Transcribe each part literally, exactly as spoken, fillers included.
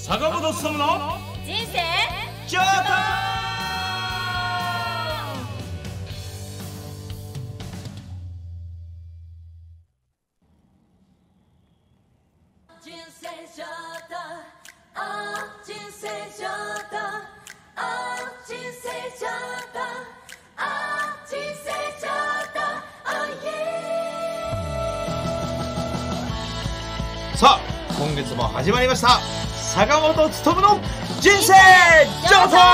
坂本勉の人生上等。 人生上等、ああ人生上等、ああ人生上等、ああ人生上等、oh yeah。 さあ今月も始まりました坂本勉の人生上等。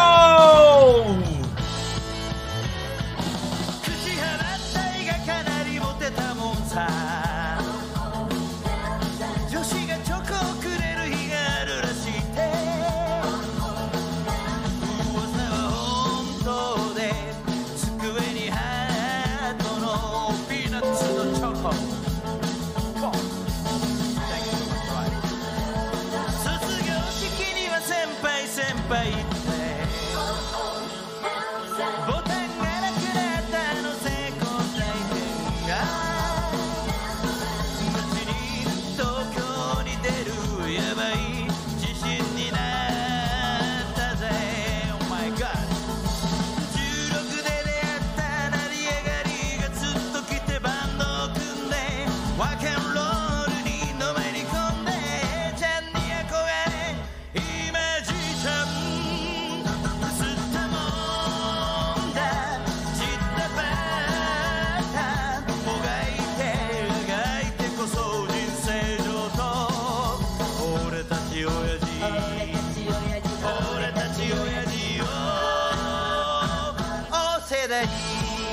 口払った絵がかなりモテたもんさ。女子がチョコをくれる日があるらしいって噂は本当で、机にハートのピーナッツのチョコ。卒業式には先輩先輩ってボタンがなくなったあの成功体験が街に東京に出るやばい自信になったぜ。 Oh my god。 じゅうろくで出会った成り上がりがずっと来てバンドを組んでワーケンロールにのめり込んでちゃんに憧れ今じちゃん吸ったもんだ散ったバータもがいてあがいてこそ人生上等。俺たち親父俺たち親父をお世代に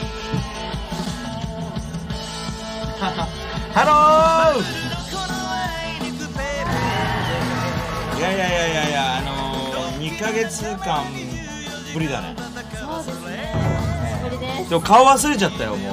ハロー。 この愛にくペーいやいやいやいやいや、あのー、にかげつかんぶりだね。 そうですね。これです。 でも顔忘れちゃったよも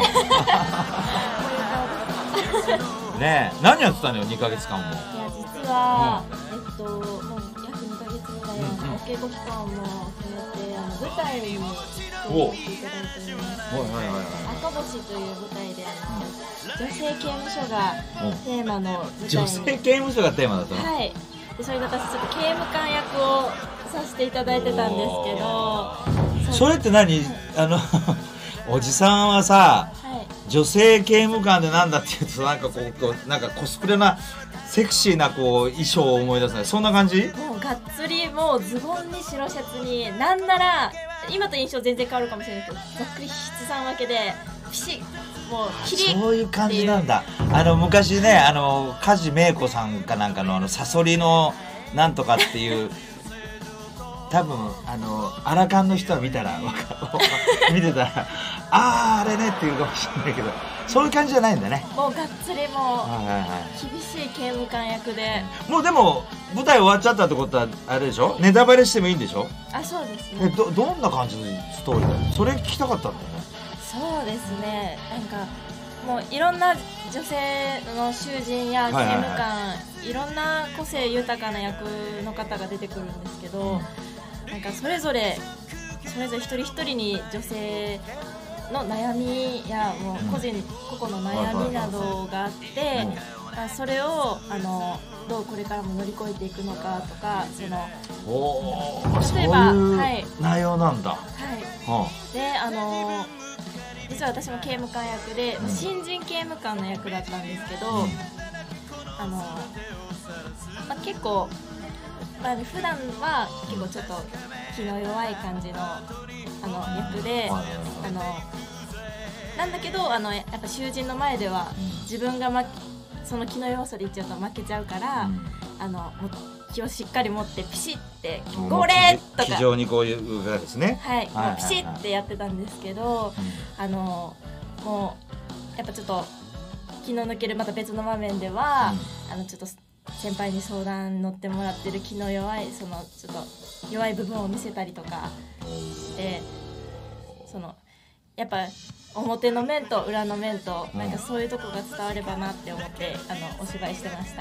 うねえ、何やってたのよにかげつかんも。 いや実は、えっともう約にかげつぐらいうんうんお稽古期間も含めてあの舞台にお出ていただいております。 はいはいはいはい。 赤星という舞台であの女性刑務所がテーマの舞台に女性刑務所がテーマだったの。 はい。でそれで私ちょっと刑務官役をさせていただいてたんですけど、 それって何、あのおじさんはさ、 はい女性刑務官でなんだっていうとなんかこうこうなんかコスプレなセクシーなこう衣装を思い出すね。そんな感じ？ もうがっつりもうズボンに白シャツになんなら今と印象全然変わるかもしれないけどざっくり七三分けでピシッもうキリッそういう感じなんだ。あの昔ね、あの梶芽子さんかなんかのあのサソリのなんとかっていう多分あのアラカンの人は見たらわか見てたらあーあれねっていうかもしれないけど、そういう感じじゃないんだね。 もうがっつりもはいはいはう厳しい刑務官役で、 い。もうでも舞台終わっちゃったってことはあれでしょ、ネタバレしてもいいんでしょ。 あそうですえね。 どどんな感じのストーリーだよ。それ聞きたかったんだよね。 そうですね。なんかもういろんな女性の囚人や刑務官、いろんな個性豊かな役の方が出てくるんですけど、なんかそれぞれそれぞれ一人一人に女性の悩みやもう個人、個々の悩みなどがあって、あそれをあのどうこれからも乗り越えていくのかとか、そのおー、そうい例えばはいう内容なんだ。 はいはであの実は私も刑務官役で、 うん新人刑務官の役だったんですけど、 うんあの、まあ、結構、まあ、普段は結構ちょっと気の弱い感じのあの役で、 はいあのなんだけどあのやっぱ囚人の前では自分が、ま、その気の弱さで言っちゃうと負けちゃうから、 うんあのもう気をしっかり持ってピシッて「 もうゴレ!」とか気丈にこういうがですね。 はい、 はいはいはいもうピシッてやってたんですけど、あのもうやっぱちょっと気の抜けるまた別の場面では、あのちょっと先輩に相談乗ってもらってる気の弱いそのちょっと弱い部分を見せたりとかしてそのやっぱ表の面と裏の面となんかそういうとこが伝わればなって思ってあのお芝居してました。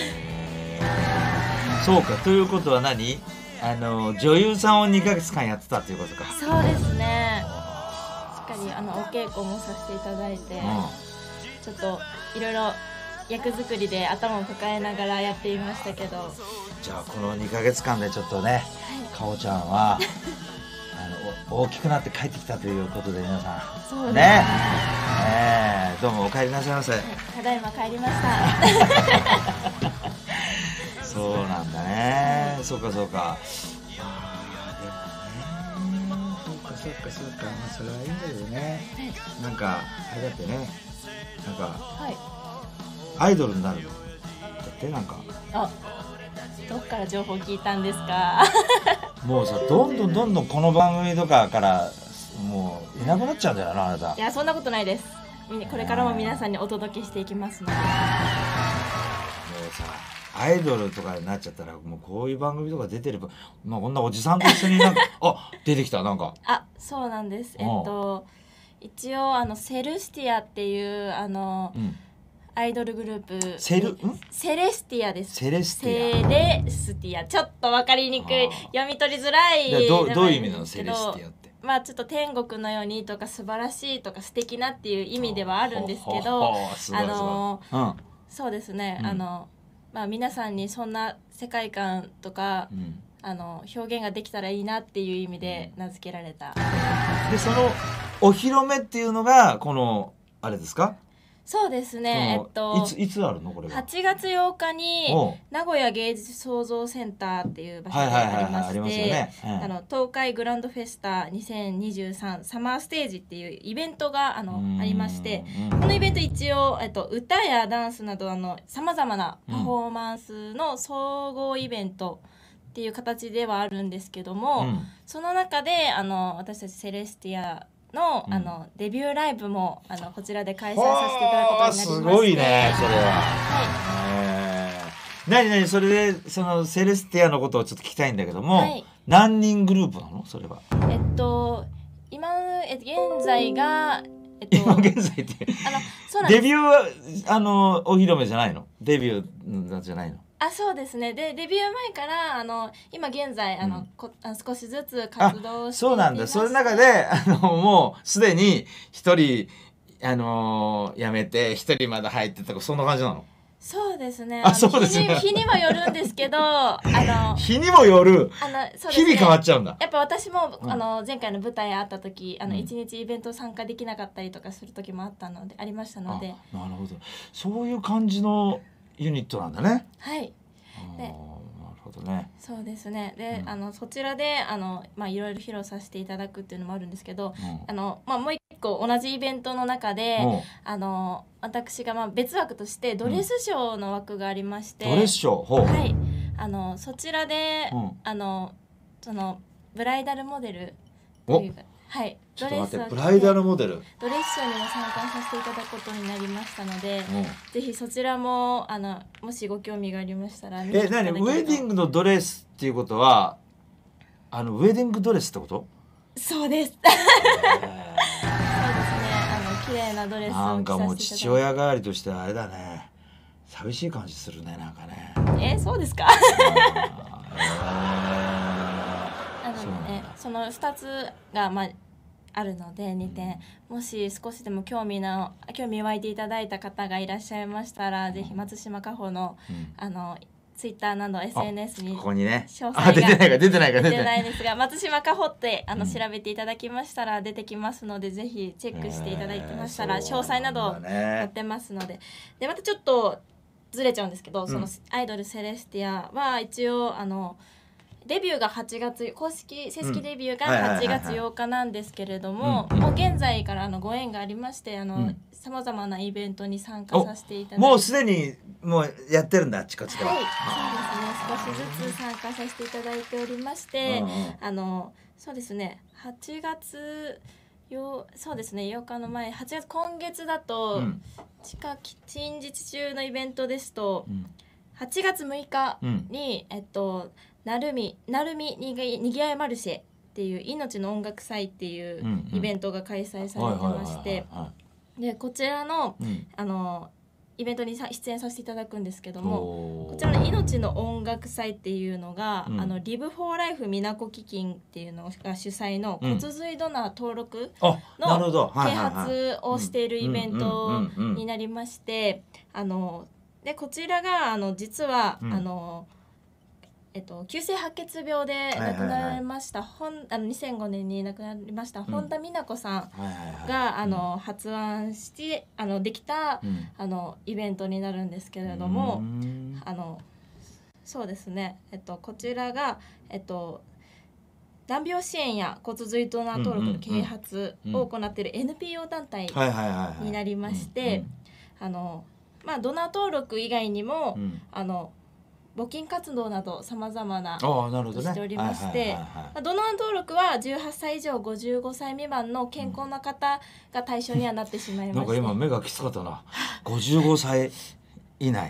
そうか、ということは何、あの女優さんをにかげつかんやってたっていうことか。 そうですね。しっかりあのお稽古もさせていただいて、ちょっといろいろ役作りで頭を抱えながらやっていましたけど、 じゃあこのにかげつかんでちょっとね、かおちゃんはあの大きくなって帰ってきたということで皆さんそうですねえーどうもお帰りなさいませ。 ただいま帰りましたそうなんだね、そうかそうか。あーでもね、そうかそうかそうか、まあそれはいいんだけどね。なんかあれだってね、なんかはいアイドルになるんだってなんか。 あ、どっから情報聞いたんですかもうさ、どんどんどんどんこの番組とかからもういなくなっちゃうんだよな、あなた。 いやそんなことないです。みんなこれからも皆さんにお届けしていきますので。 もうさ、アイドルとかになっちゃったらもうこういう番組とか出てれば、まあ、こんなおじさんと一緒になんかあ、出てきたなんか。 あ、そうなんです。えっと一応あのセルスティアっていうあの、うん、アイドルグループセルんセレスティアです。 セレスティア。 セレスティア、ちょっと分かりにくい、読み取りづらい。 ど, どういう意味なのセレスティアって。 まあちょっと天国のようにとか素晴らしいとか素敵なっていう意味ではあるんですけど、あの、うん、そうですね、うん、あのまあ皆さんにそんな世界観とか、うん、あの表現ができたらいいなっていう意味で名付けられた。 でそのお披露目っていうのがこのあれですか。 そうですね、えっといついつあるのこれは。 はちがつようかに名古屋芸術創造センターっていう場所でありまして、あの東海グランドフェスタにせんにじゅうさんサマーステージっていうイベントがあのありまして、このイベント一応、えっと、歌やダンスなどさまざまなパフォーマンスの総合イベントっていう形ではあるんですけども、うん、その中であの私たちセレスティアの、うん、あのデビューライブもあのこちらで開催させていただくことになりまして。 すごいねそれは。はい。なになにそれでそのセレスティアのことをちょっと聞きたいんだけども、はい、何人グループなのそれは。 えっと今え現在が、えっと、 今現在ってあのそうなんです。デビューはあのお披露目じゃないの？デビューじゃないの？ あ、そうですね。でデビュー前からあの今現在あの、うん、こあ少しずつ活動していて。 そうなんだ。その中であのもうすでに一人あのー、辞めて一人まだ入ってとかそんな感じなの？ そうですね。 あ、そうですね。 日に、日にはよるんですけど、あの日にもよる。 あのそうですね、 日々変わっちゃうんだ。 やっぱ私も、うん、あの前回の舞台あった時、あの一、うん、日イベント参加できなかったりとかする時もあったのでありましたので。 なるほど。そういう感じのユニットなんだね。 はい。で、なるほどね。 そうですね。で、うん、あのそちらであのまあいろいろ披露させていただくっていうのもあるんですけど、うん、あのまあもう一個同じイベントの中で、うん、あの私がまあ別枠としてドレスショーの枠がありまして、 ドレスショー、ほう。 はい。あのそちらで、あのそのブライダルモデルというか、はい。 ちょっと待って、ブライダルモデルドレスショーにも参加させていただくことになりましたので、ぜひそちらもあのもしご興味がありましたら見ていただけると。 え、何ウェディングのドレスっていうことはあのウェディングドレスってこと？ そうです。そうですね。あの綺麗なドレスを着させていただいて、 なんかもう父親代わりとしてあれだね。寂しい感じするね、なんかね。 え、そうですか？あのね、そのふたつがまああるのでにてん、もし少しでも興味の興味湧いていただいた方がいらっしゃいましたら、うん、ぜひ松島果歩の、うん、あのツイッターなど エスエヌエス にここにね詳細が出てないか出てないか出てないですが、松島果歩ってあの、うん、調べていただきましたら出てきますので、ぜひチェックしていただいてましたら、えー、詳細など載ってますので、でまたちょっとずれちゃうんですけど、うん、そのアイドルセレスティアは一応あのデビューがはちがつ、公式正式デビューがはちがつようかなんですけれども、もう現在からあのご縁がありまして、あのさまざまなイベントに参加させていただいて、 もうすでにもうやってるんだ、あっちこっちでは。 はい、そうですね。少しずつ参加させていただいておりまして、うんうん、あのそうですね。はちがつよそうですねようかの前、はちがつ今月だと、うん、近近日中のイベントですと、うん、はちがつむいかに、うん、えっとなるみなるみにぎにぎわいマルシェっていう命の音楽祭っていうイベントが開催されてまして、でこちらの、うん、あのイベントにさ出演させていただくんですけども、こちらの命の音楽祭っていうのが、うん、あのリブフォーライフみなこ基金っていうのが主催の骨髄ドナー登録の啓発をしているイベントになりまして、あのでこちらがあの実は、 うんあのえっと、急性白血病で亡くなられました、ほんあのにせんごねんに亡くなりました、うん、本田美奈子さんはいはいはいがあの発案してあのできた、 うん、 あのイベントになるんですけれども、あのそうですね、えっと、こちらが、えっと、難病支援や骨髄ドナー登録の啓発を行っている エヌピーオー 団体になりましてドナー登録以外にも、うん、あの募金活動などさまざまなことしておりましてドナー登録はじゅうはっさい以上ごじゅうごさい未満の健康な方が対象にはなってしまいまして、 なんか今目がきつかったなごじゅうごさい以内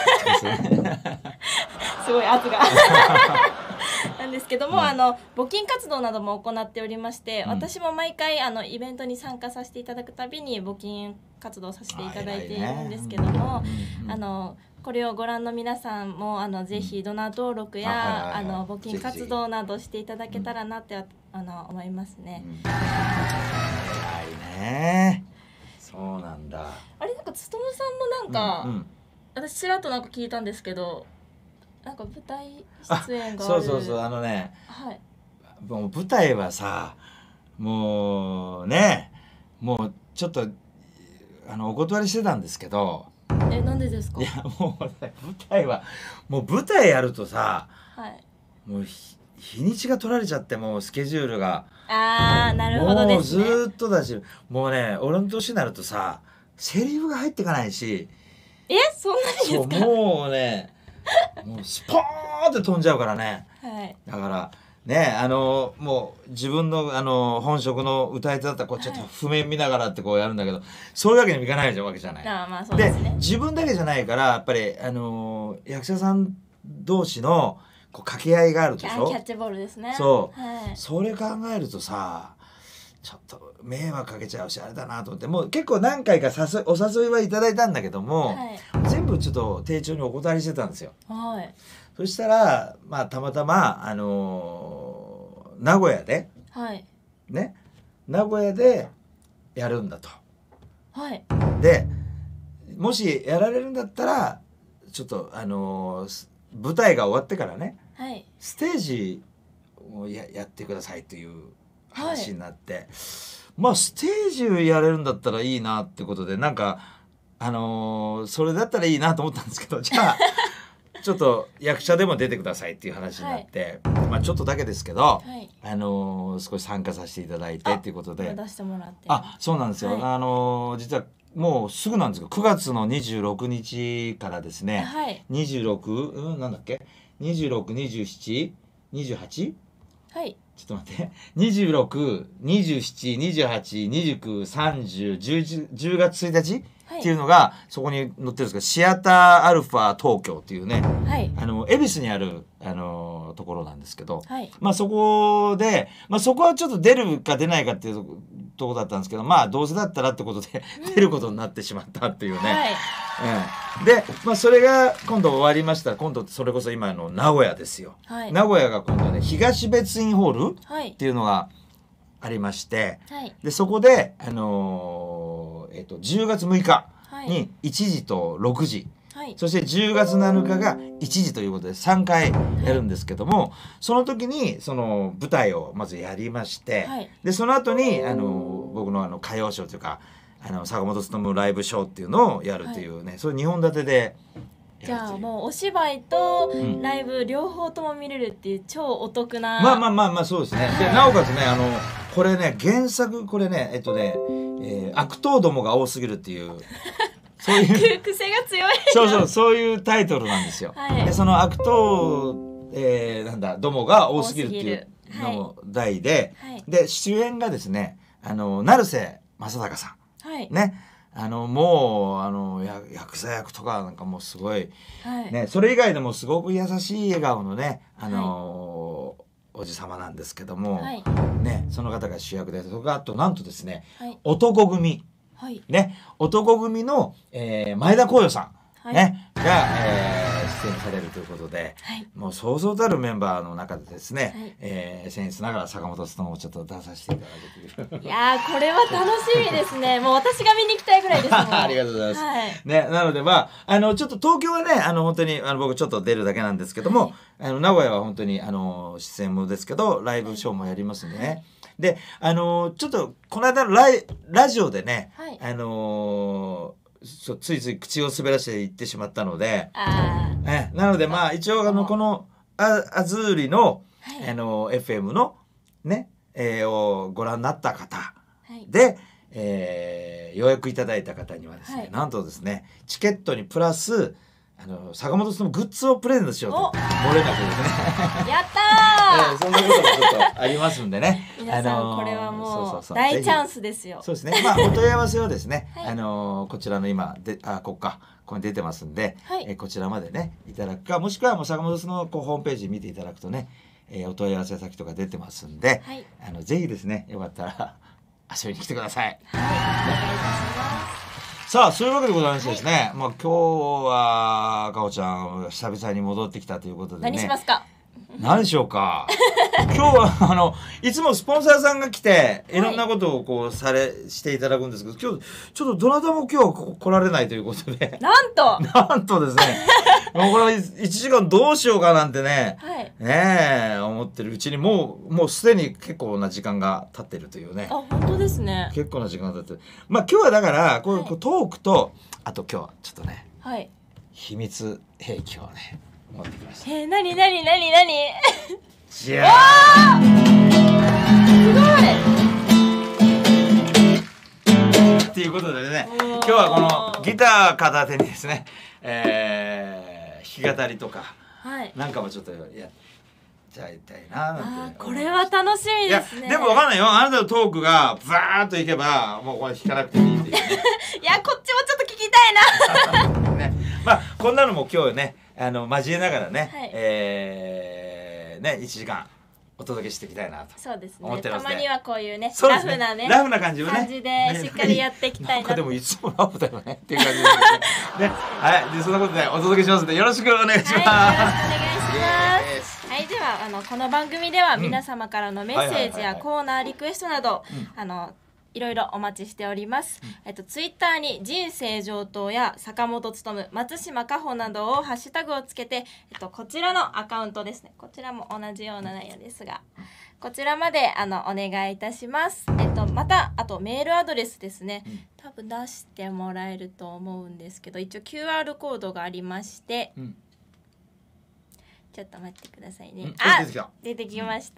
すごい圧がなんですけども、うん、あの募金活動なども行っておりまして、うん、私も毎回あのイベントに参加させていただくたびに募金活動させていただいているんですけども、ね、あのこれをご覧の皆さんもあのぜひドナー登録や、うん、あの募金活動などしていただけたらなって、うん、あの思いますね。 偉いね。そうなんだ。 あれなんかつとむさんもなんか、うんうん、私ちらっとなんか聞いたんですけど、なんか舞台出演がある。 そうそうそう、あのね、 はい、 もう舞台はさ、もうね、もうちょっとあのお断りしてたんですけど。 え、なんでですか？ いやもう、ね、舞台はもう舞台やるとさ、 はい、 もう日にちが取られちゃってもうスケジュールがあーなるほどですね。 もうずっとだし、もうね俺の年になるとさセリフが入っていかないし、 えそんなにですか？ そうもうねもうスポーンって飛んじゃうからね、 はい、 だからねあのもう自分のあの本職の歌い手だったらこうちょっと譜面見ながらってこうやるんだけど、はい、そういうわけにもいかないわけじゃない。 あまあそうですね。 で自分だけじゃないからやっぱりあの役者さん同士のこう掛け合いがあるでしょ。 キャッチボールですね。 そう、 はい、 それ考えるとさちょっと迷惑かけちゃうしあれだなと思って、もう結構何回か誘いお誘いはいただいたんだけども、はい、全部ちょっと丁重にお断りしてたんですよ。 はい、 そしたら、まあ、たまたま、あのー、名古屋で、 はい、 ね名古屋でやるんだと。 はい、 でもしやられるんだったらちょっと、あのー、舞台が終わってからね、 はい、 ステージを や, やってくださいっていう話になって、はい、まあステージやれるんだったらいいなってことでなんか、あのー、それだったらいいなと思ったんですけど、じゃあちょっと役者でも出てくださいっていう話になって、はい、まあちょっとだけですけど、はい、あのー、少し参加させていただいてっていうことで、 出してもらって、 あそうなんですよ、はい、あのー、実はもうすぐなんですけどくがつのにじゅうろくにちからですね、 はい、 にじゅうろく、うん、なんだっけにじゅうろく、にじゅうしち、にじゅうはち、 はい、 ちょっと待ってにじゅうろく、にじゅうしち、にじゅうはち、にじゅうきゅう、さんじゅう、じゅういち、じゅうがつついたちっていうのがそこに載ってるんですけど、シアターアルファ東京っていうね、 はい、 あの恵比寿にあるあのところなんですけど、 はい、 まあそこで、まあ、そこはちょっと出るか出ないかっていうとこだったんですけど、まあどうせだったらってことで出ることになってしまったっていうね、 はいうん、で、まあ、それが今度終わりましたら今度それこそ今の名古屋ですよ、はい、名古屋が今度ね東別院ホールっていうのがありまして、はい、でそこで、あのーえー、とじゅうがつむいかにいちじとろくじ、はい、そしてじゅうがつなのかがいちじということでさんかいやるんですけども、その時にその舞台をまずやりまして、はい、でその後にあの僕のあの歌謡ショーというかあの坂本勉ライブショーっていうのをやるというね、はい、それにほん立てでじゃあもうお芝居とライブ両方とも見れるっていう超お得な、 うん、まあまあまあまあそうですね。でなおかつねあのこれね原作これねえっとね、えー、悪党どもが多すぎるっていうそういう癖が強いそうそうそういうタイトルなんですよ、はい、でその悪党、えー、なんだどもが多すぎるっていうの題で、はい、で主演がですねあの成瀬正隆さん、はい、ねあのもうあのや役者役とかなんかもうすごい、はいね、それ以外でもすごく優しい笑顔のねあの、はい、おじ様なんですけども、はいね、その方が主役でそれがあとなんとですね、はい、男組はいね、男組の、えー、前田光陽さん、はいね、が、えー、 出演されるということで、 はい、 もうそうそうたるメンバーの中でですね、 はい、 えー、僭越ながら坂本努をちょっと出させていただくといういやーこれは楽しみですね。もう私が見に行きたいぐらいですもんありがとうございます、 はい、 ね、なのでまああのちょっと東京はねあの本当にあの僕ちょっと出るだけなんですけども、はい、あの名古屋は本当にあの出演もですけどライブショーもやりますんでね、はい、であのちょっとこの間のライラジオでね、はい、あのそついつい口を滑らせて言ってしまったので、 あえなのでまあ一応あのこのあアズーリの、はい、あの エフエム のね、えー、をご覧になった方、はい、で、えー、予約いただいた方にはですね、はい、なんとですねチケットにプラスあの坂本さんのグッズをプレゼントしようと漏れなくですねやったー、 えー、そんなこともちょっとありますんでね皆さん、あのー、これはもう大チャンスですよ。 そうですね、まあお問い合わせはですね、はい、あのー、こちらの今であこっかここに出てますんで、はい、えー、こちらまでねいただくか、もしくはもう坂本さんのこうホームページ見ていただくとね、えー、お問い合わせ先とか出てますんで、はい、あのぜひですねよかったら遊びに来てください。 はい、お願いいたします。 さあそういうわけでございましてですね、はい、まあ今日はかおちゃん久々に戻ってきたということでね、 何しますか？ 何しようか今日はあのいつもスポンサーさんが来ていろんなことをこうされしていただくんですけど、今日ちょっとどなたも今日は来られないということでなんとなんとですねもうこれいちじかんどうしようかなんてね、はい、ねえ思ってるうちにもうもうすでに結構な時間が経ってるというね。 あ、本当ですね。 結構な時間が経ってる。まあ今日はだからこう、はい、こうトークとあと今日はちょっとね、はい、秘密兵器をね持ってきました。 えー、なになになになにじゃあすごいっていうことでね、今日はこのギター片手にですね、えー、弾き語りとか、はい、なんかもちょっとやっちゃいたいななんて。 これは楽しみですね。 いやでも分かんないよ、あなたのトークがバーッといけばもうこれ弾かなくてもいいっていう、ね、 いやこっちもちょっと聞きたいなね、まあこんなのも今日ねあの交えながらね、はい、えー、ねいちじかんお届けしていきたいなと思ってますね。そうですね。たまにはこういうね、ラフなね、ラフな感じをね、感じでしっかりやっていきたいな。なんかでもいつもラフだよねっていう感じですね。ね、はい、でそんなことでお届けしますのでよろしくお願いします。はい、よろしくお願いします。はい、ではあのこの番組では皆様からのメッセージやコーナーリクエストなど、うん、あのいろいろお待ちしております。うん、えっとツイッターに人生上等や坂本勉、松島香穂などをハッシュタグをつけて、えっとこちらのアカウントですね。こちらも同じような内容ですが、こちらまであのお願いいたします。えっとまたあとメールアドレスですね。うん、多分出してもらえると思うんですけど、一応 キューアール コードがありまして。うん、ちょっと待ってくださいね。うん、あ、出てきた。出てきました。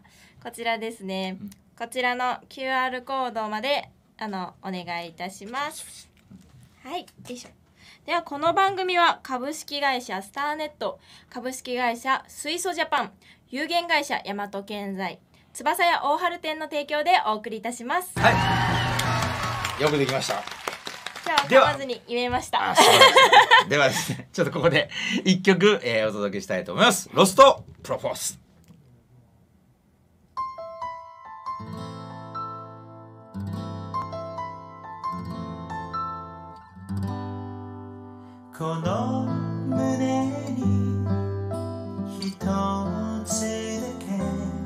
うん、こちらですね。うん、こちらの キューアール コードまであのお願いいたします。はい、よいしょ。ではこの番組は株式会社スターネット、株式会社水素ジャパン、有限会社大和建材、翼屋大春店の提供でお送りいたします。はい。よくできました。 じゃあ噛まずに言えました。 ではですね、ちょっとここで一曲、えー、お届けしたいと思います。ロストプロポーズ。 この胸に一つだけ、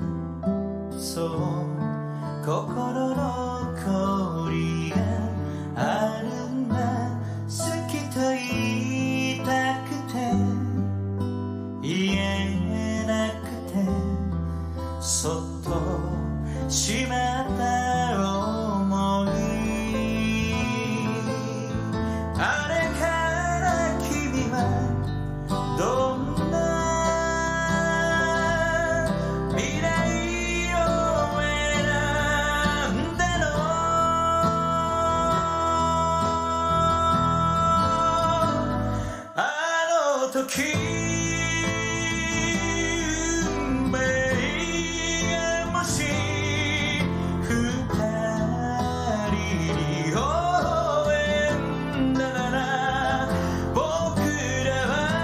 そう心の氷があるんだ。好きと言いたくて言えなくて、そっとしまった想い。あれから君はどんな未来を選んだの。あの時運命がもし二人に微笑んだなら、僕ら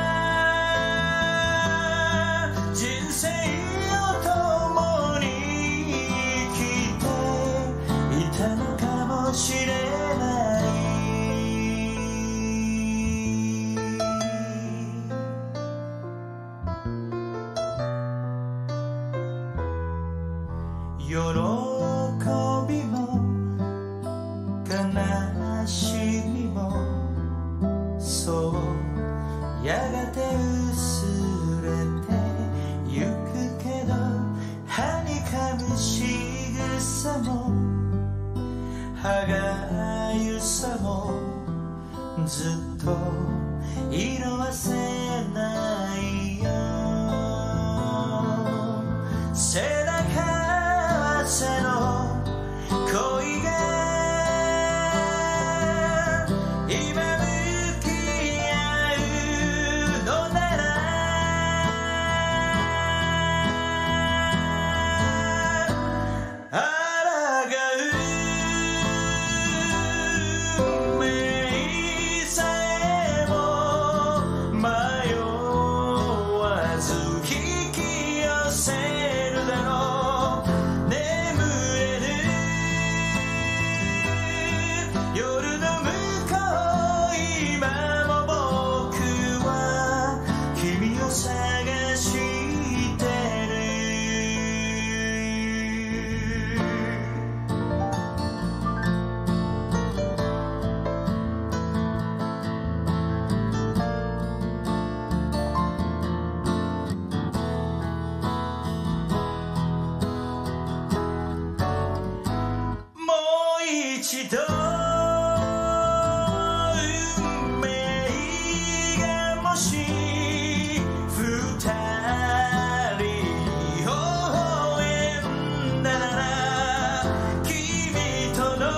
は人生を共に生きていたのかもしれない。 喜びも悲しみもそうやがて薄れてゆくけどはにかむ仕草も歯がゆさもずっと色あせないよ背中合わせの恋が今向き合うのならあらが運命さえも迷わず引き寄せるだろう眠れぬ夜の向こう今も僕は君を探してるもう一度運命がもし二人微笑んだなら君との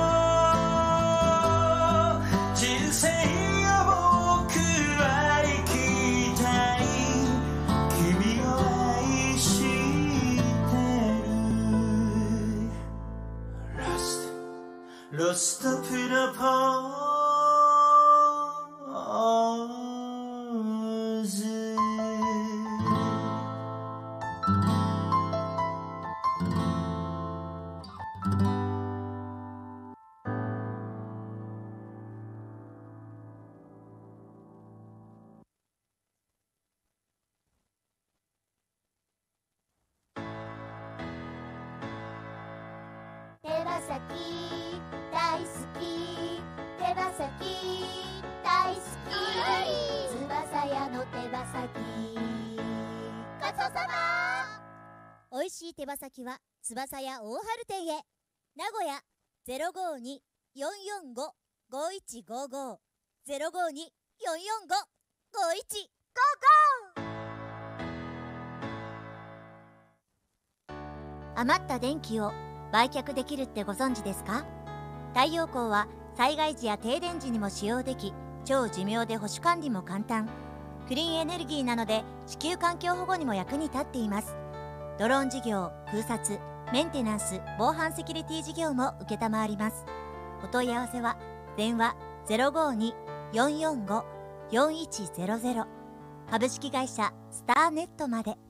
人生を僕は生きたい君を愛してるラストロストプロポーズ手羽先大好き手羽先大好き翼屋の手羽先ごちそうさま。おいしい手羽先は翼屋大春店へ。名古屋 ゼロごに よんよんご ごいちごご ゼロごに よんよんご ごいちごご。余った電気を売却できるってご存知ですか？太陽光は災害時や停電時にも使用でき、超寿命で保守管理も簡単。クリーンエネルギーなので地球環境保護にも役に立っています。ドローン事業、空撮、メンテナンス、防犯セキュリティ事業も承ります。お問い合わせは電話 ゼロごに よんよんご よんいちゼロゼロ 株式会社スターネットまで。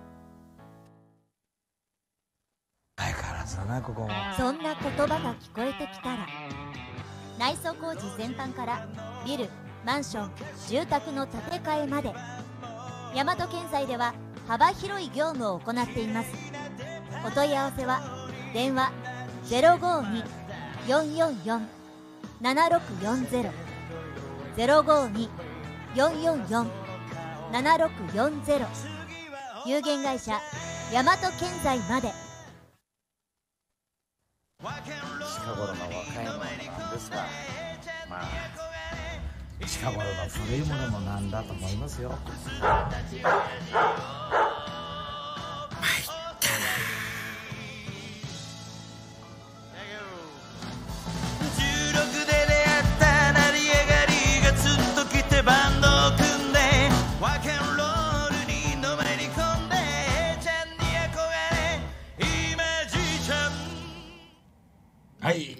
相変わらずだなここもそんな言葉が聞こえてきたら、内装工事全般からビル、マンション、住宅の建て替えまで、大和建材では幅広い業務を行っています。お問い合わせは電話 ゼロごに よんよんよん ななろくよんゼロ ゼロごに よんよんよん ななろくよんゼロ 有限会社大和建材まで。 近頃の若いものなんですが、まあ近頃の古いものもなんだと思いますよ。 じゅうろくで出会った成り上がりがずっと来てバンドを組んでワーケンロールにのめり込んでちゃんに憧れ今じちゃんはい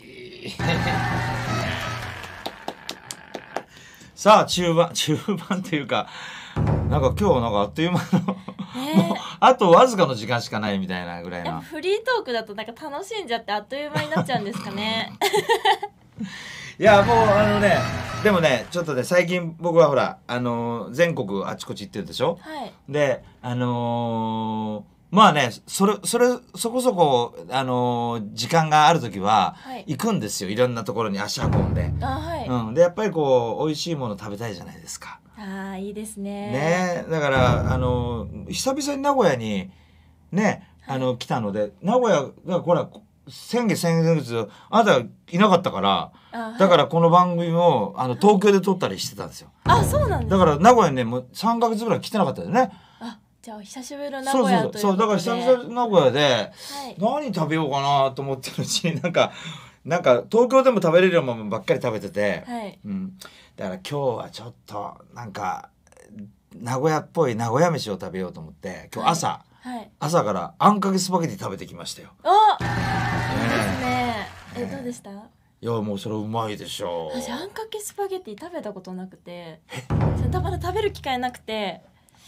さあ中盤中盤というかなんか今日なんかあっという間の、 えーもうあとわずかの時間しかないみたいなぐらいな。 やっぱフリートークだとなんか楽しんじゃってあっという間になっちゃうんですかねいやもうあのねでもねちょっとね最近僕はほらあのー全国あちこち行ってるでしょ。 はい。 であのーまあねそれそれそこそこあのー時間がある時ははい行くんですよ、いろんなところに足運んで、 あはい、 うん、でやっぱりこう美味しいもの食べたいじゃないですか。 ああいいですね。 ねだからあの久々に名古屋にねあの来たので、名古屋がほら先月先月あなたいなかったからあ、はい、 だからこの番組をあの東京で撮ったりしてたんですよ。 あそうなんです。 だから名古屋にねもうさんかげつぐらい来てなかったよね。 あじゃあ久しぶりの名古屋ということで。 そうそうそうだから久々名古屋で、 はい、 何食べようかなと思ってるうちになんかなんか東京でも食べれるようなものばっかり食べてて、 はいうん、だから今日はちょっとなんか名古屋っぽい名古屋飯を食べようと思って今日朝、 はいはい、 朝からあんかけスパゲティ食べてきましたよ。 おいいですね。えどうでした？ いやもうそれうまいでしょ私あんかけスパゲティ食べたことなくて、それまだ食べる機会なくて。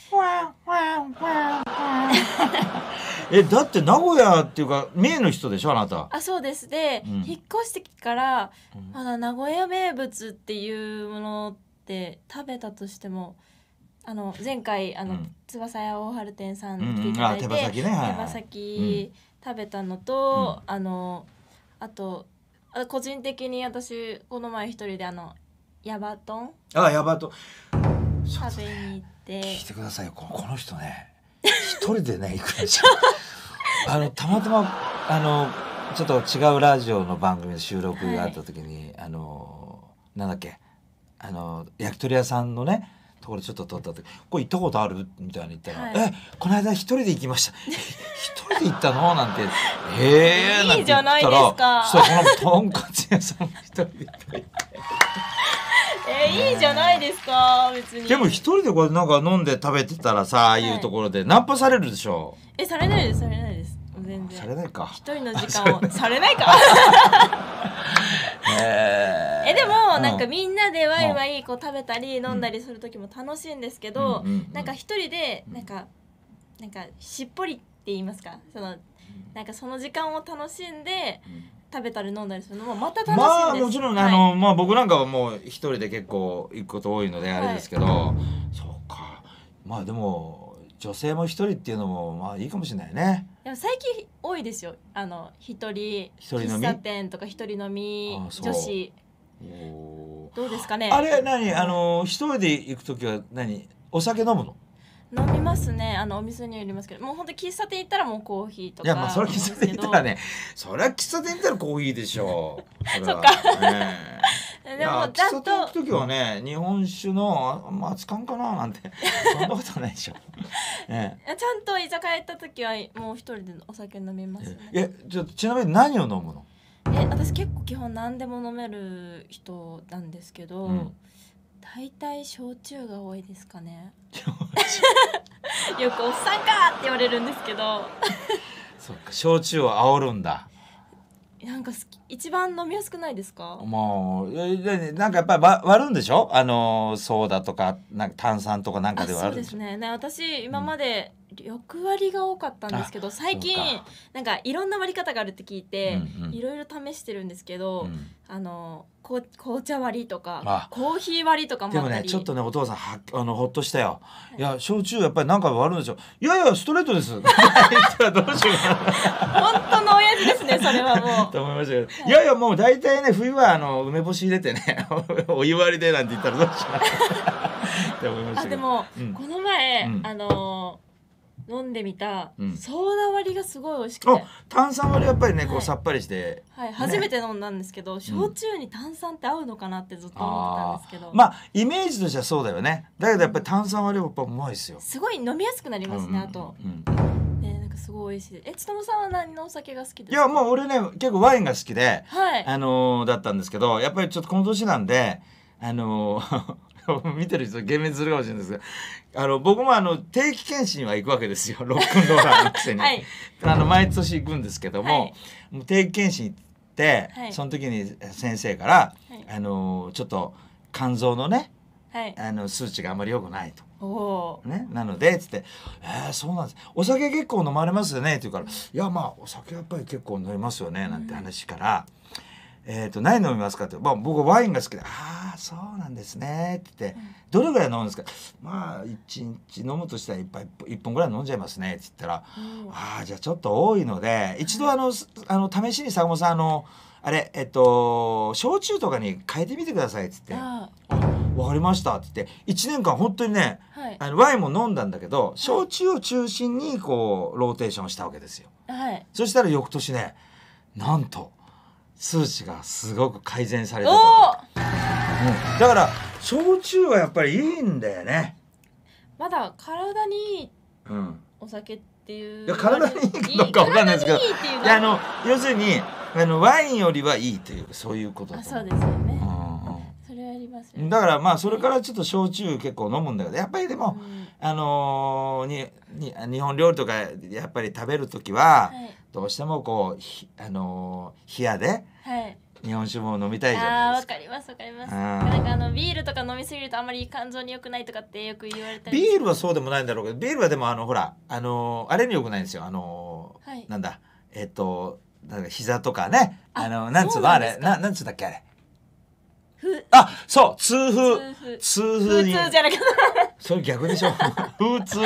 えだって名古屋っていうか三重の人でしょあなた。 あそうです。で、 うん引っ越してからうんまだ名古屋名物っていうものって食べたとしても、あの前回あの、 うん翼屋大春店さんうんうん来ていただいて、 あ手羽先ねはいはい手羽先食べたのと、あのあとあ個人的に私この前一人であのヤバトンあやばと食べに行って聞いてくださいよここの人ね一人でね行くんですよあのたまたまあのちょっと違うラジオの番組で収録があった時に、はい、あのなんだっけあの焼き鳥屋さんのねところちょっと撮った時これ行ったことあるみたいに言ったら、 はい、 えこの間一人で行きました一人で行ったのなんてええー、なんて言ったらいいじゃないですかそしたらこのとんかつ屋さんも一人で行ったりえー、いいじゃないですか別に。 でも一人でこれなんか飲んで食べてたらさああいうところでナンパされるでしょ。 えされないですされないです全然。 されないか。 一人の時間をされないか。 えー、 えでも、 うん、 なんかみんなでワイワイこう食べたり飲んだりする時も楽しいんですけど、 うんうんうん、 なんか一人でなんかなんかしっぽりって言いますか、そのなんかその時間を楽しんで。うん食べたり飲んだりするのもまた楽しいんです。 まあもちろん、はい、あのまあ僕なんかはもう一人で結構行くこと多いのであれですけど、はい、そうかまあでも女性も一人っていうのもまあいいかもしれないね。 でも最近多いですよあの一人喫茶店とか一人飲み女子どうですかね。 あれ何あの一人で行くときは何お酒飲むの？ 飲みますね。あのお店によりますけどもう本当喫茶店行ったらもうコーヒーとか。 いやまあそれは喫茶店行ったらねそれは喫茶店行ったらコーヒーでしょうそっか、 ね、 でも喫茶店行く時はね日本酒のまあ熱燗かななんてそんなことないでしょ、ね、 ちゃんと居酒屋行った時はもう一人でお酒飲みますね。 えちょっとちなみに何を飲むの？ え私結構基本何でも飲める人なんですけど、うん大体焼酎が多いですかね。よくおっさんかって言われるんですけどそっか焼酎を煽るんだ。 なんか一番飲みやすくないですか？ もうなんかやっぱり割るんでしょあのソーダとかなんか炭酸とかなんかで割るんでしょ。 そうですね。ね私今までろく割が多かったんですけど、うん、最近なんかいろんな割り方があるって聞いて、うんうん、いろいろ試してるんですけど、うん、あのこ紅茶割りとかコーヒー割りとかもあったり。 でもねちょっとねお父さんはあのほっとしたよ、はい、いや焼酎やっぱり何回も割るんでしょ。いやいやストレートです言ったらどうしよう本当の親父ですねそれはもうと思いましたけど、はい、いやいやもう大体ね冬はあの梅干し入れてねお湯割りでなんて言ったらどうしようって思いましたけど。 あでも、うん、この前、うん、あの飲んでみた、うん、ソーダ割りがすごい美味しくて。 炭酸割りやっぱりねこうさっぱりして、 はいはい、初めて飲んだんですけど、焼酎に炭酸って合うのかなってずっと思ってたんですけど、 まあイメージとしてはそうだよね。だけどやっぱり炭酸割りはやっぱうまいですよ。 すごい飲みやすくなりますね、うん、あと、うんね、なんかすごい美味しい。えつともさんは何のお酒が好きですか？ いやもう俺ね結構ワインが好きで、 はい、 あのー、だったんですけどやっぱりちょっとこの年なんであのー見てる人幻滅するかもしれないですけどあの僕もあの定期検診は行くわけですよロックンローラーのくせに、はい、あの毎年行くんですけども、はい、もう定期検診行って、はい、その時に先生から、はい、あのちょっと肝臓のね、はい、あの数値があまり良くないと。 おね、なのでつって「えー、そうなんですお酒結構飲まれますよね」って言うから「いやまあお酒やっぱり結構飲みますよね」なんて話から、 えー、と何飲みますかって、まあ、僕ワインが好きで「ああそうなんですね」って言って、うん「どれぐらい飲むんですか?」まあいちにち飲むとしたらいっぱいいっぽんぐらい飲んじゃいますねって言ったら「うん、ああじゃあちょっと多いので一度あのあの試しに坂本さんあのあれえっと焼酎とかに変えてみてください」って言って「分かりました」って言っていちねんかん本当にね、はい、あのワインも飲んだんだけど焼酎を中心にこうローテーションしたわけですよ。はい、そしたら翌年ねなんと数値がすごく改善されてた、うん、だから焼酎はやっぱりいいんだよね。 まだ体にいいお酒っていう、 うん、いや体にいいのか分かんないですけどいやあの要するにあのワインよりはいいというそういうことだと思う。 あそうですよね、うん、それはありますよね。 だからまあそれからちょっと焼酎結構飲むんだけどやっぱりでも、うん、あのー、にに日本料理とかやっぱり食べる時は、はい、どうしてもこうひあのー、冷やで、はい日本酒も飲みたいじゃないですか。 あーわかりますわかります。なんかあのビールとか飲みすぎるとあまり肝臓に良くないとかってよく言われたり。 ビールはそうでもないんだろうけどビールはでもあのほらあのー、あれに良くないんですよあのーはい、なんだえっとなんか膝とかねあのなんつうのあれななんつうんだっけあれあそう痛風痛風に痛風じゃなくてそれ逆でしょ風痛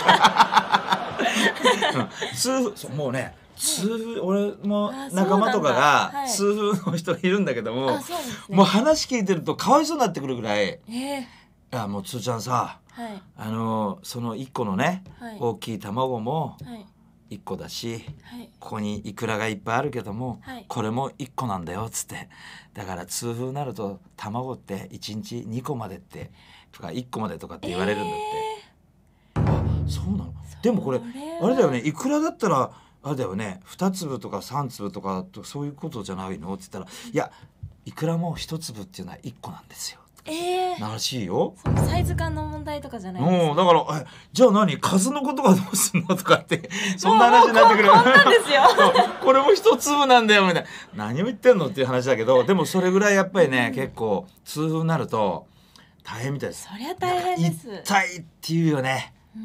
痛風もうね痛風俺も仲間とかが痛風の人がいるんだけども、はい、もう話聞いてるとかわいそうになってくるぐらい、えー、いやもうつーちゃんさ、はい、あのそのいっこのね、はい、大きい卵もいっこだし、はい、ここにイクラがいっぱいあるけども、はい、これもいっこなんだよっつってだから痛風になると卵っていちにちにこまでってとかいっこまでとかって言われるんだって、えー、あそうなのでもこれあれだよねイクラだったらあれだよねに粒とかさん粒とかとそういうことじゃないのって言ったらいやいくらもいち粒っていうのはいっこなんですよ。えー、らしいよ。 そのサイズ感の問題とかじゃないですか。 だからえじゃあ何数のことがどうすんのとかってそんな話になってくる。 こんなんですよこれも一粒なんだよみたいな何を言ってんのっていう話だけどでもそれぐらいやっぱりね、うん、結構痛風になると大変みたいです。 そりゃ大変です。 痛いっていうよね。 うん、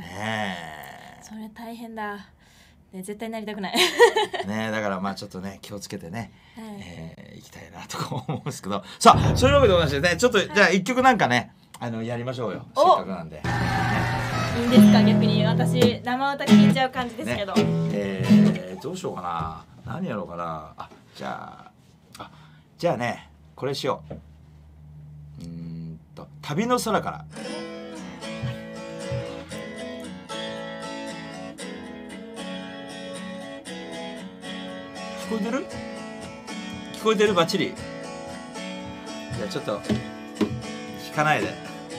えー、それ大変だ。ね、絶対なりたくないねだからまあちょっとね気をつけてね、はいえー、いきたいなとか思うんですけどさあそういうわけでございましてねちょっと、はい、じゃあ一曲なんかねあのやりましょうよせっかくなんで、ね、 いいんですか逆に私生歌聴いちゃう感じですけど、ねえー、どうしようかな何やろうかなあじゃああじゃあねこれしよううーんと旅の空から聞こえてる聞こえてるバッチリじゃあちょっと聞かないで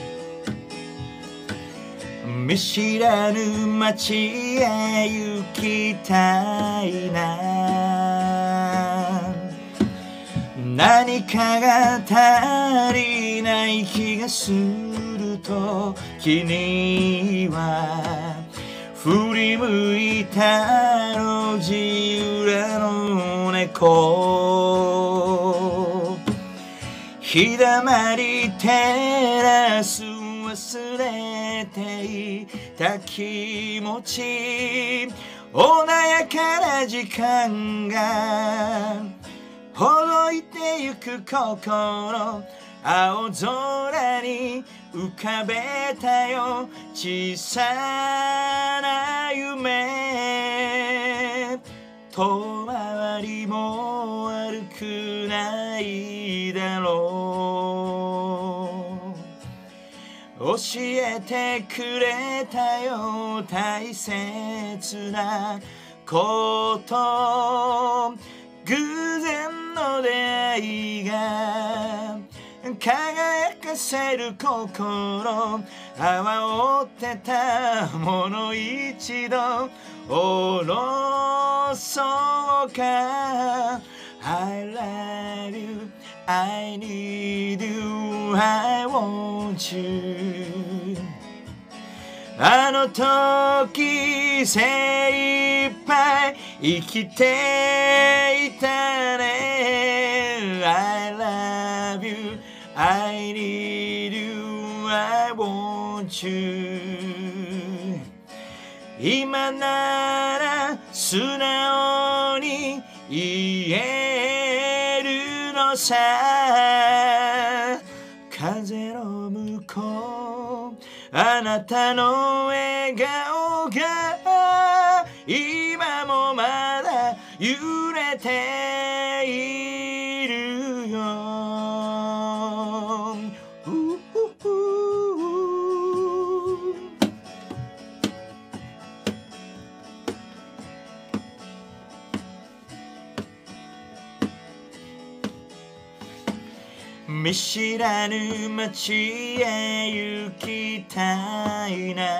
見知らぬ街へ行きたいな何かが足りない気がすると君は振り向いた路地裏の猫日だまり照らす忘れていた気持ち穏やかな時間がほどいてゆく心青空に浮かべたよ小さな夢遠回りも悪くないだろう教えてくれたよ大切なこと偶然の出会いが輝かせる心阿波追ってたもの一度下ろそうか I love you I need you I want you あの時精一杯生きていたね I love you I need you I want you 今なら素直に言えるのさ風の向こうあなたの笑顔が今もまだ揺れているよううう見知らぬ街へ行きたいな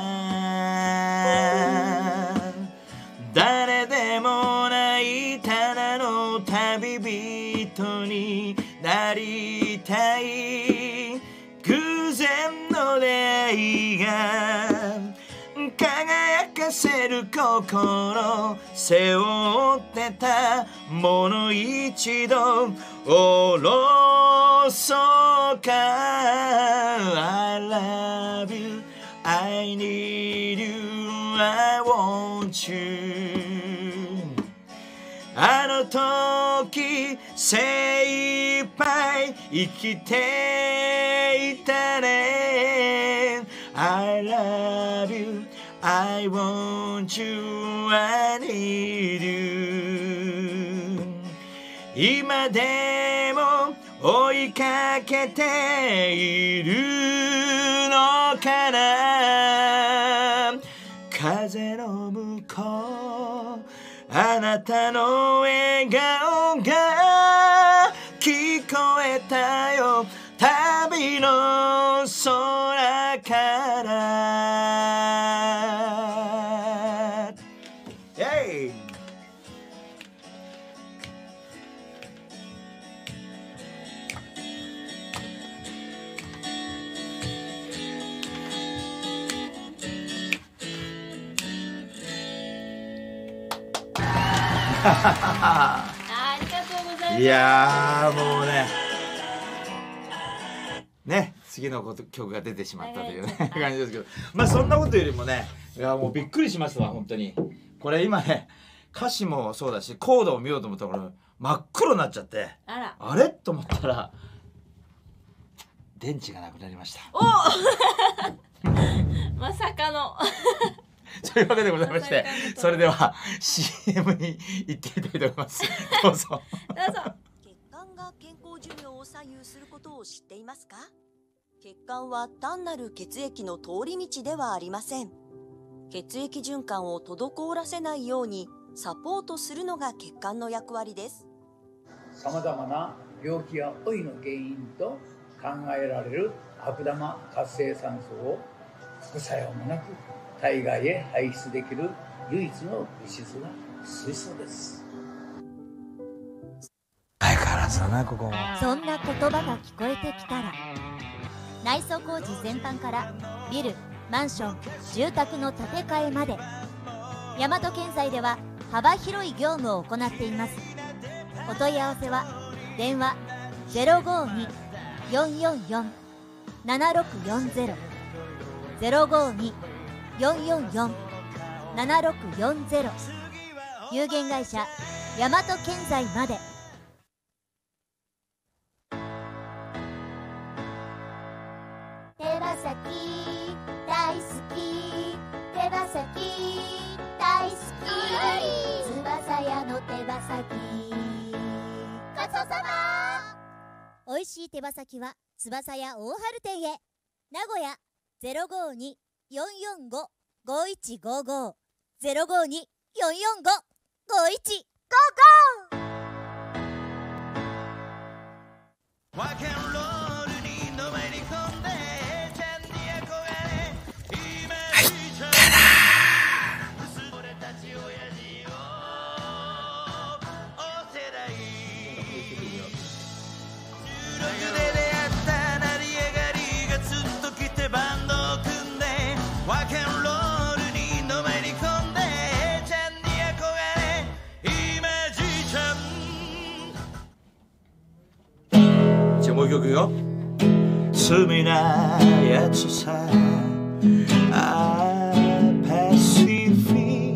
誰でもないただの旅人になりたい偶然の出会いが輝かせる心背負ってたもの一度下ろそうか I love you I need you I want you あの時精一杯生きていたね I love you I want you I need you 今でも追いかけているのかな風の向こうあなたの笑顔が聞こえたよ旅の空からイェイあありがとうございます。 いやーもうねね次のこと曲が出てしまったというね感じですけどまあそんなことよりもねいやもうびっくりしましたわ本当にこれ今ね歌詞もそうだしコードを見ようと思ったらこれ真っ黒になっちゃってあらあれと思ったら電池がなくなりましたおまさかのというわけでございましてそれでは シーエム に行ってみたいと思いますどうぞどうぞ血管が健康寿命を左右することを知っていますか？血管は単なる血液の通り道ではありません。血液循環を滞らせないようにサポートするのが血管の役割です。 さまざまな病気や老いの原因と考えられる悪玉活性酸素を副作用もなく体外へ排出できる唯一の物質が水素です。 相変わらずだなここもそんな言葉が聞こえてきたら内装工事全般からビル、マンション、住宅の建て替えまで大和建材では幅広い業務を行っています。お問い合わせは電話 ゼロごに よんよんよん ななろくよんゼロ ゼロごに よんよんよん ななろくよんゼロ 有限会社大和建材まで。手羽先大好き手羽先大好き翼屋の手羽先ごちそうさま。おいしい手羽先は翼屋大春店へ。名古屋 ゼロごに よんよんご ごいちごご ゼロごに よんよんご ごいちごご。 ワケンロールにのめり込んでちゃんに憧れ今以上俺たち親父をお世代じゅうろくで出会った成り上がりがずっと来てバンドを組んでワケンロールにのめり込んでちゃんに憧れ今じいちゃんじゃあもう一曲よ罪なやつさあパシフィ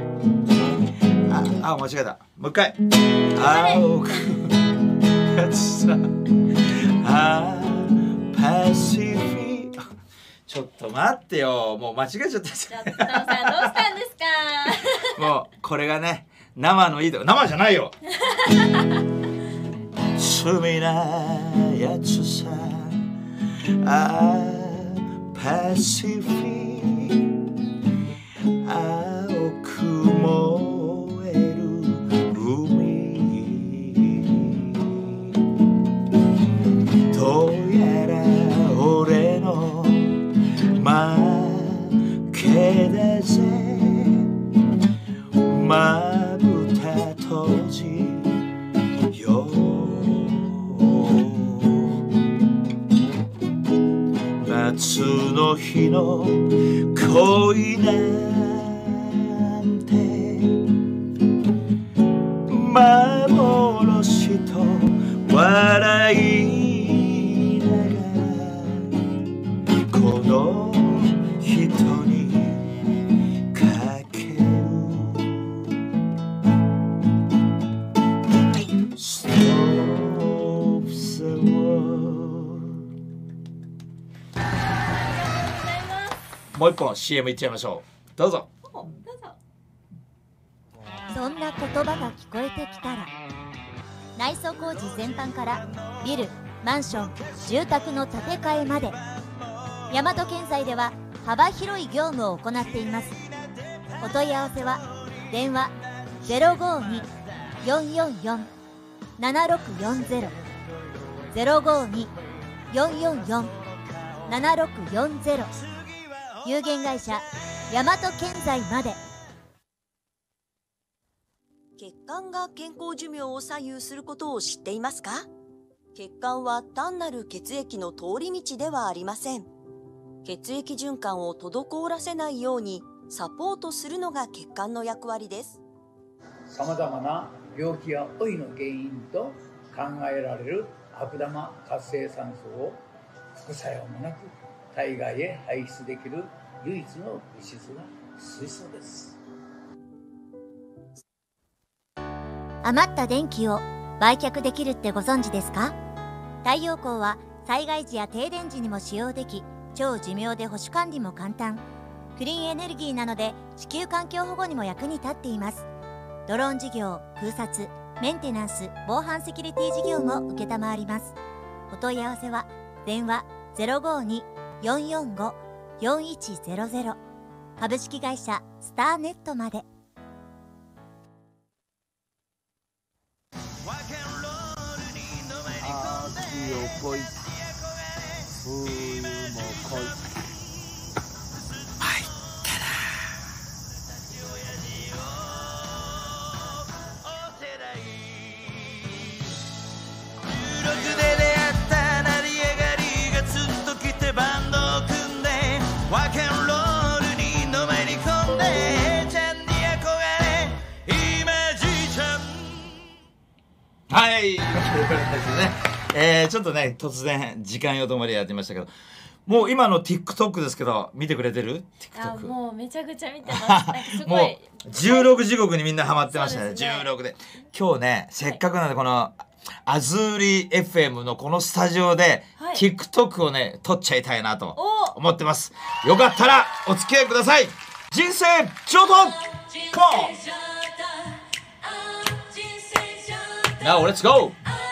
ああ間違えたもう一回青くやつあパシフィちょっと待ってよ、もう間違えちゃった。 ちょっとさんどうしたんですか。 もうこれがね生のいいとこ、生じゃないよ。罪なやつさあパシフィ青く燃える海どうやら俺の負けだぜまぶた閉じよ夏の日の恋なんて幻と笑いながらこの人にかける Stop the world もう一本 シーエム いっちゃいましょう。どうぞ。 どうぞ。 そんな言葉が聞こえてきたら内装工事全般からビル、マンション、住宅の建て替えまで大和建材では幅広い業務を行っています。お問い合わせは電話 ゼロごに よんよんよん ななろくよんゼロ ゼロごに よんよんよん ななろくよんゼロ有限会社大和建材まで。 血管が健康寿命を左右することを知っていますか？血管は単なる血液の通り道ではありません。血液循環を滞らせないようにサポートするのが血管の役割です。 さまざまな病気や老いの原因と考えられる悪玉活性酸素を副作用もなく体外へ排出できる唯一の物質が水素です。 余った電気を売却できるってご存知ですか？太陽光は災害時や停電時にも使用でき、超寿命で保守管理も簡単。クリーンエネルギーなので地球環境保護にも役に立っています。ドローン事業、空撮、メンテナンス、防犯セキュリティ事業も承ります。お問い合わせは電話 ゼロごに よんよんご よんいちゼロゼロ 株式会社スターネットまで。 秋よ来い冬も来い。 はい、ということですね、えー、ちょっとね突然時間よとまでやってましたけど、もう今の TikTok ですけど見てくれてるあ TikTok もうめちゃくちゃ見てます。なんかすごいもうじゅうろく地獄にみんなハマってましたね。 そうですねじゅうろくで今日ねせっかくなんでこのアズーリ エフエム のこのスタジオで、 はい、 TikTok をね撮っちゃいたいなとお思ってます。よかったらお付き合いください。人生上等ポン Now let's go!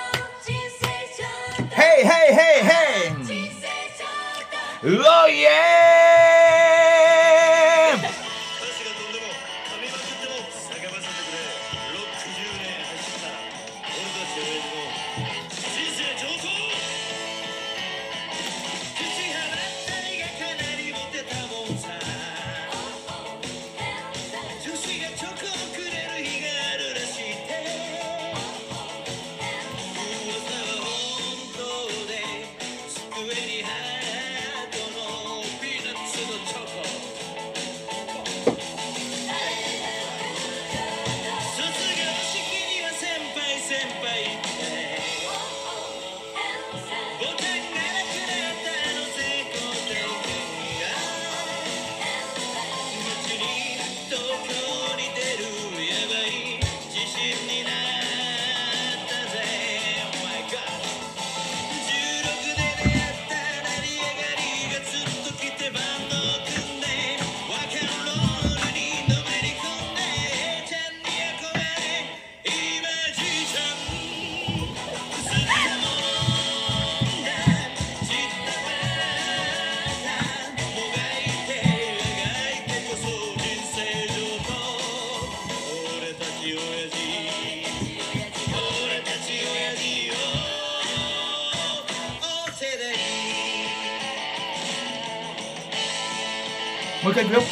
Hey hey hey hey! うおいえーもう一回いくよ。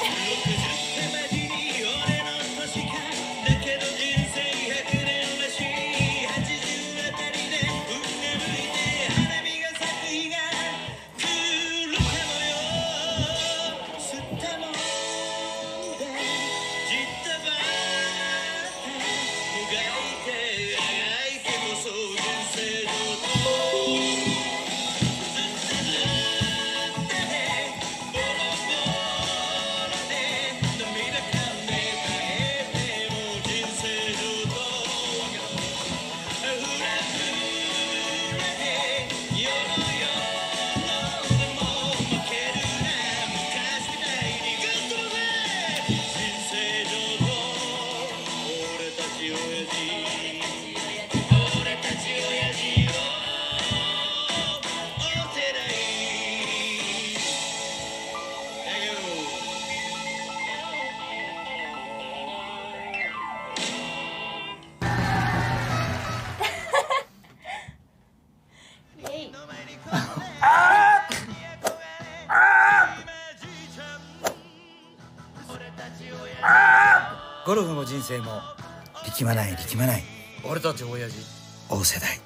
ゴルフも人生も力まない力まない俺たち親父大世代。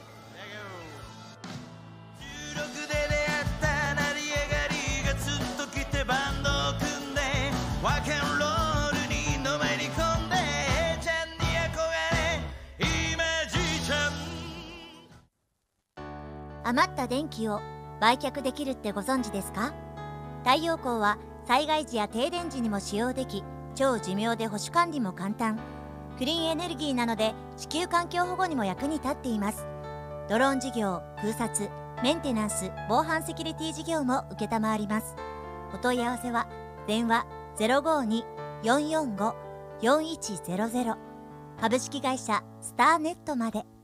じゅうろくで出会った成り上がりがずっと来てバンドを組んでワーケンロールにのめり込んでちゃんに憧れ今じいちゃん。 余った電気を売却できるってご存知ですか？太陽光は災害時や停電時にも使用でき、超寿命で保守管理も簡単。クリーンエネルギーなので地球環境保護にも役に立っています。ドローン事業、空撮、メンテナンス、防犯セキュリティ事業も承ります。お問い合わせは電話 ゼロごーにーよんよんごーよんいちゼロゼロ 株式会社スターネットまで。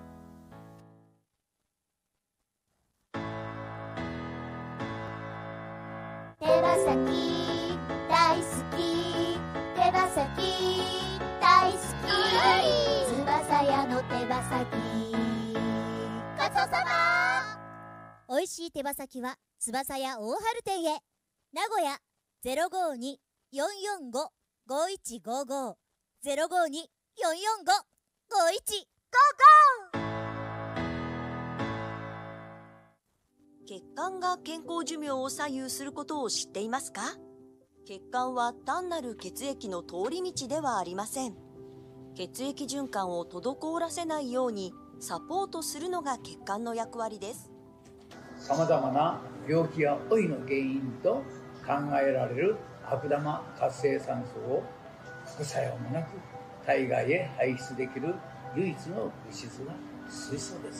手羽先大好き、手羽先大好き、翼屋の手羽先ごちそうさま。 おいしい手羽先は翼屋大春店へ。名古屋 ゼロごーにーよんよんごーごいちごごー ゼロごーにーよんよんごーごいちごごー。 血管が健康寿命を左右することを知っていますか？血管は単なる血液の通り道ではありません。血液循環を滞らせないようにサポートするのが血管の役割です。 さまざまな病気や老いの原因と考えられる悪玉活性酸素を副作用もなく体外へ排出できる唯一の物質が水素です。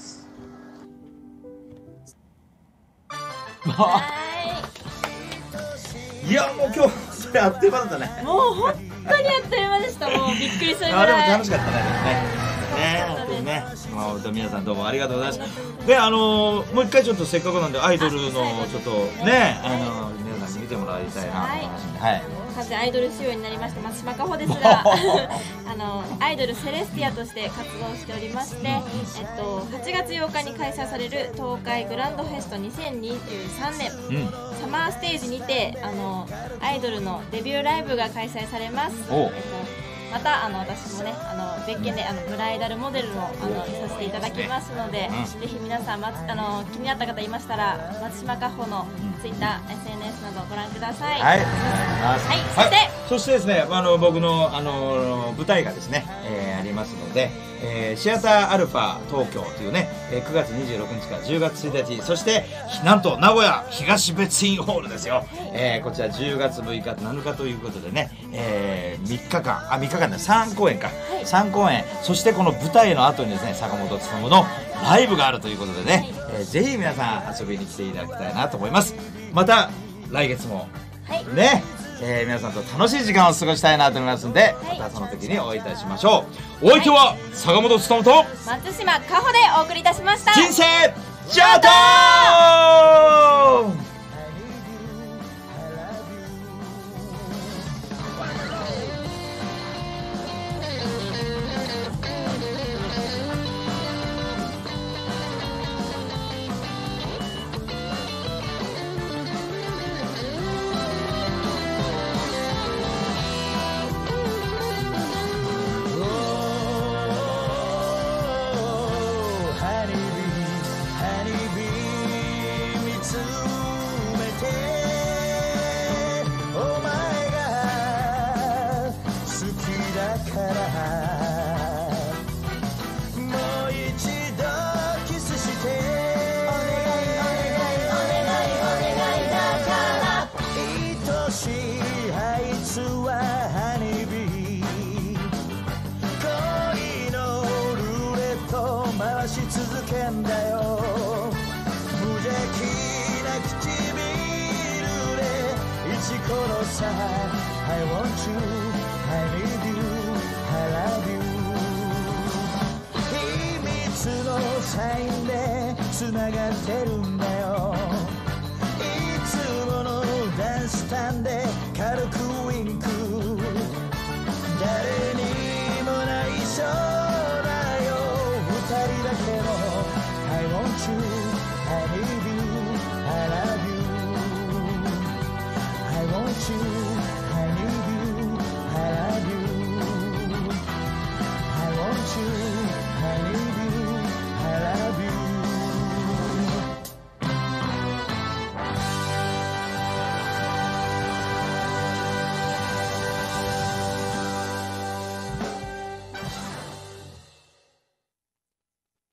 いやもう今日それあっという間だったね。 もう本当にあっという間でした。もうびっくりするぐあでもらい楽しかったね。ね本当にね、まあ、皆さんどうもありがとうございます。であのー、もう一回ちょっとせっかくなんでアイドルのちょっとねあのー、皆さんに見てもらいたいなと思いますんで、はい、 完全アイドル仕様になりまして松島かほですがあのアイドルセレスティアとして活動しておりまして、えっと、はちがつようかに開催される東海グランドフェストにせんにじゅうさんねん、うん、サマーステージにてあのアイドルのデビューライブが開催されます。えっとまたあの私もねあの別件であのブライダルモデルもあのさせていただきますので、うん、ぜひ皆さん、ま、あの気になった方いましたら松島かほのツイッター、エスエヌエス などご覧ください。 はい、 はい、そして、 はい、そしてですねあの僕のあの舞台がですね、えー、ありますので、えー、シアターアルファ東京というね、えー、くがつにじゅうろくにちからじゅうがつついたち、そしてなんと名古屋東別院ホールですよ、えー、こちらじゅうがつむいかなのかということでね、えー、みっかかんあみっかかんでさんこうえんか、はい、さんこうえん、そしてこの舞台の後にですね坂本勉のライブがあるということでね、はい、えー、ぜひ皆さん遊びに来ていただきたいなと思います。また来月も、はい、ね、えー、皆さんと楽しい時間を過ごしたいなと思いますので、はい、またその時にお会いいたしましょう。お相手は坂本勉と松島かほでお送りいたしました。 人生ジャートー険だよ無邪気な唇で一このさ I want you I need you I love you 秘密のサインでつながってるんだよいつものダンスタンで軽くウィンク誰にも内緒だよ二人だけの I want you